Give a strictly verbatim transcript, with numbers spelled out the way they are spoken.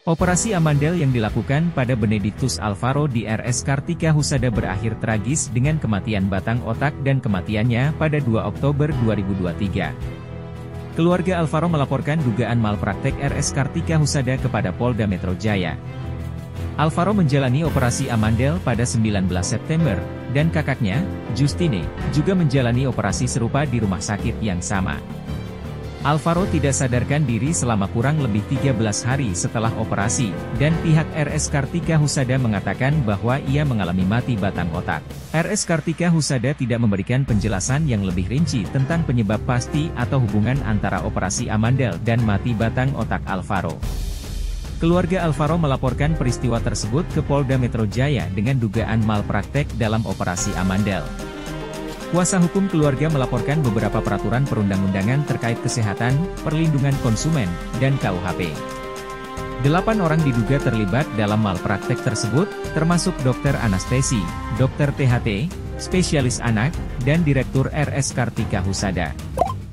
Operasi amandel yang dilakukan pada Benedictus Alvaro di R S Kartika Husada berakhir tragis dengan kematian batang otak dan kematiannya pada dua Oktober dua ribu dua puluh tiga. Keluarga Alvaro melaporkan dugaan malpraktek R S Kartika Husada kepada Polda Metro Jaya. Alvaro menjalani operasi amandel pada sembilan belas September, dan kakaknya, Justine, juga menjalani operasi serupa di rumah sakit yang sama. Alvaro tidak sadarkan diri selama kurang lebih tiga belas hari setelah operasi, dan pihak R S Kartika Husada mengatakan bahwa ia mengalami mati batang otak. R S Kartika Husada tidak memberikan penjelasan yang lebih rinci tentang penyebab pasti atau hubungan antara operasi amandel dan mati batang otak Alvaro. Keluarga Alvaro melaporkan peristiwa tersebut ke Polda Metro Jaya dengan dugaan malpraktek dalam operasi amandel. Kuasa hukum keluarga melaporkan beberapa peraturan perundang-undangan terkait kesehatan, perlindungan konsumen, dan K U H P. Delapan orang diduga terlibat dalam malpraktek tersebut, termasuk dokter anestesi, dokter T H T, spesialis anak, dan direktur R S Kartika Husada.